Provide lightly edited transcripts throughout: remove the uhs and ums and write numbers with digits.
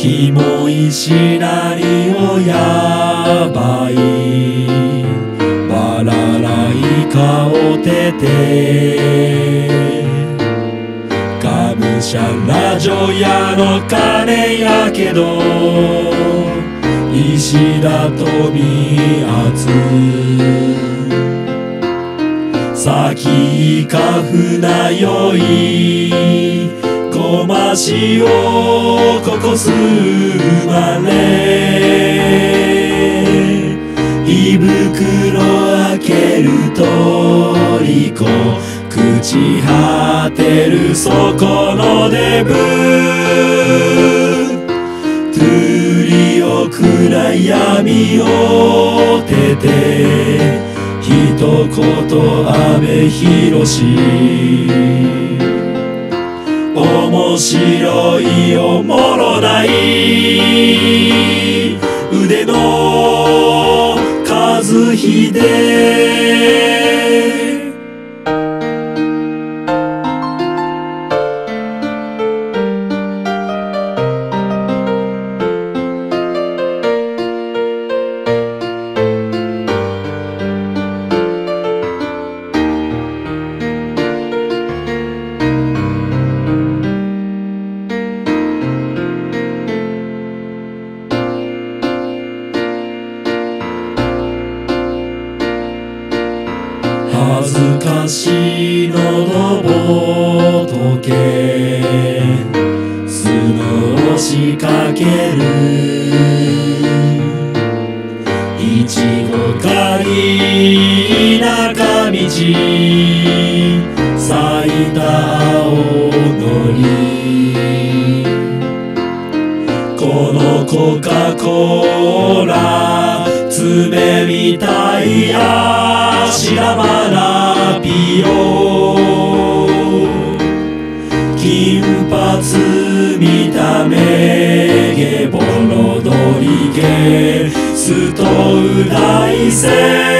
キモいシナリオやばいバラライカをててがむしゃら女やの金やけど石田飛び厚先か船酔いごましをここすまれ胃袋開けるとりこ朽ち果てるそこのデブトゥリを暗闇をてて一言阿部寛面白いおもろない腕の和秀恥ずかしいのど仏スノー仕掛けるいちご狩り田舎道咲いた青のりこのコカ・コーラ爪みたい白まなピオ金髪見た目ゲボロドリゲストウ大生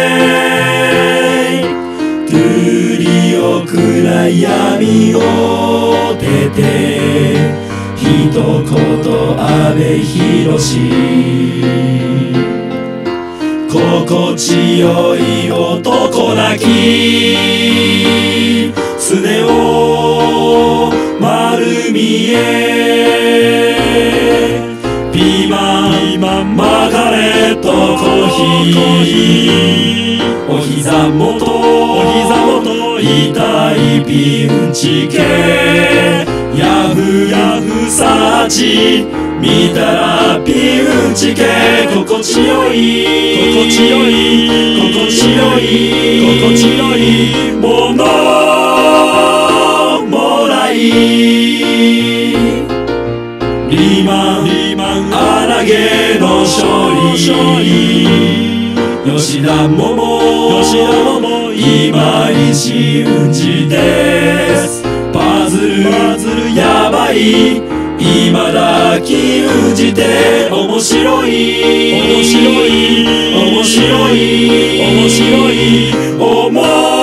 トゥリオ暗闇をてて一言阿部寛心地よい男泣きすねを丸見えピーマンマーガレットコーヒーお膝元痛いピンチ系ヤフサーチ見たらピンチ系心地よいものもらいリーマン荒げの勝利吉田桃今井真司ですパズルやばい今だ禁じて面白い